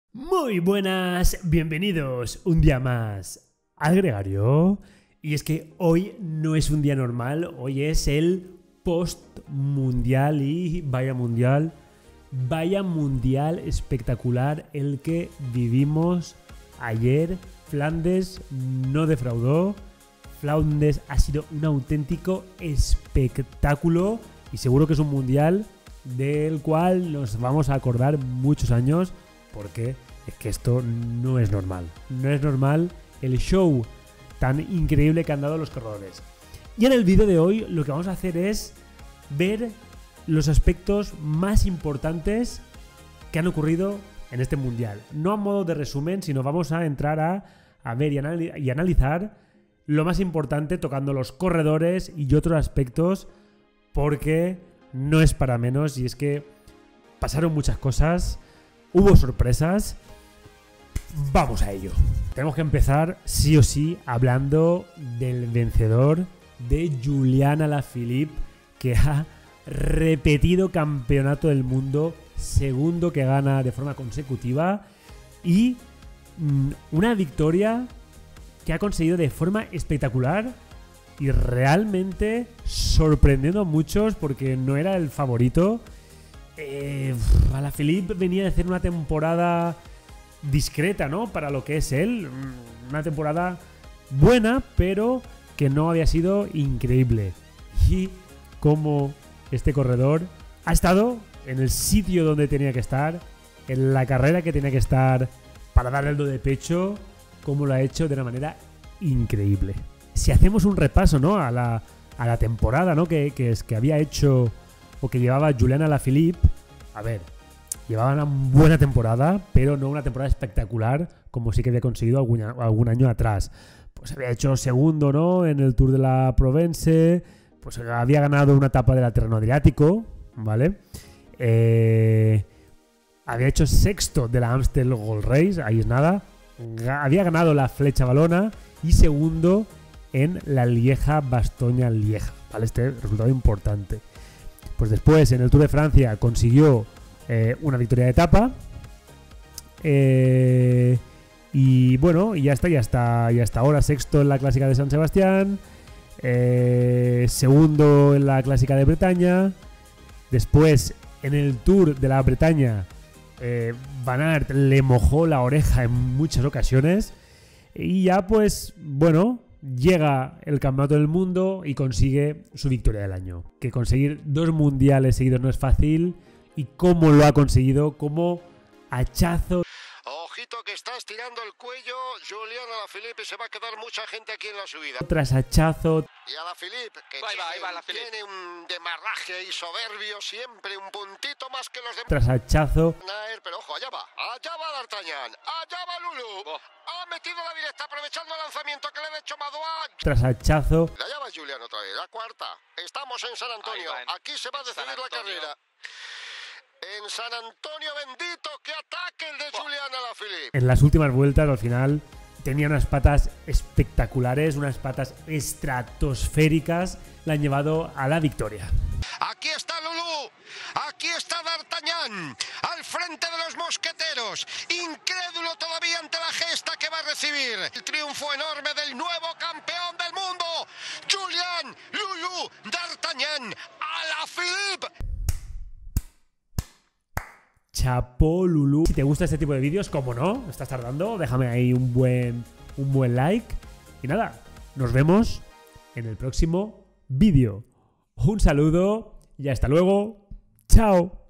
Muy buenas, bienvenidos un día más al Gregario. Y es que hoy no es un día normal, hoy es el post-mundial y vaya mundial espectacular el que vivimos ayer. Flandes no defraudó, Flandes ha sido un auténtico espectáculo y seguro que es un mundial del cual nos vamos a acordar muchos años, porque es que esto no es normal. No es normal el show tan increíble que han dado los corredores. Y en el vídeo de hoy lo que vamos a hacer es ver los aspectos más importantes que han ocurrido en este mundial. No a modo de resumen, sino vamos a entrar a ver y analizar lo más importante, tocando los corredores y otros aspectos, porque no es para menos. Y es que pasaron muchas cosas, hubo sorpresas. Vamos a ello. Tenemos que empezar sí o sí hablando del vencedor, de Julian Alaphilippe, que ha repetido campeonato del mundo, segundo que gana de forma consecutiva, y una victoria que ha conseguido de forma espectacular y realmente sorprendiendo a muchos, porque no era el favorito. Alaphilippe venía de hacer una temporada discreta, ¿no? Para lo que es él, una temporada buena, pero que no había sido increíble. Y como este corredor ha estado en el sitio donde tenía que estar, en la carrera que tenía que estar para dar el do de pecho, como lo ha hecho de una manera increíble. Si hacemos un repaso, ¿no? a la temporada, ¿no? que había hecho o que llevaba Julian Alaphilippe, a ver, llevaba una buena temporada, pero no una temporada espectacular como sí que había conseguido algún año atrás. Pues había hecho segundo, ¿no? En el Tour de la Provence, pues había ganado una etapa del Tirreno Adriático, ¿vale? Había hecho sexto de la Amstel Gold Race, ahí es nada. Había ganado la Flecha Valona y segundo en la Lieja-Bastoña-Lieja, ¿vale? Este resultado importante. Pues después en el Tour de Francia consiguió una victoria de etapa. Y bueno, y ya está ahora sexto en la Clásica de San Sebastián, segundo en la Clásica de Bretaña. Después en el Tour de la Bretaña, Van Aert le mojó la oreja en muchas ocasiones. Y ya pues bueno, llega el Campeonato del Mundo y consigue su victoria del año. Que conseguir 2 mundiales seguidos no es fácil. Y cómo lo ha conseguido, como hachazo. Ojito que está estirando el cuello Julian Alaphilippe, y se va a quedar mucha gente aquí en la subida. Tras hachazo. Y Alaphilippe, que tiene un demarraje y soberbio siempre, un puntito más que los demás. Tras hachazo. Pero ojo, allá va D'Artagnan, allá va Lulu. Ha metido la directa aprovechando el lanzamiento que le ha hecho Madouas. Tras hachazo. Allá va Julian otra vez, la cuarta. Estamos en San Antonio, aquí se va a decidir la carrera. En San Antonio bendito, que ataque el de Julian Alaphilippe. En las últimas vueltas, al final, tenía unas patas espectaculares, unas patas estratosféricas, la han llevado a la victoria. Aquí está Lulu, aquí está D'Artagnan, al frente de los mosqueteros, incrédulo todavía ante la gesta que va a recibir. El triunfo enorme del nuevo campeón del mundo, Julian Lulu D'Artagnan Alaphilippe. Chapó, Lulu. Si te gusta este tipo de vídeos, como no, estás tardando, déjame ahí un buen like. Y nada, nos vemos en el próximo vídeo. Un saludo y hasta luego. Chao.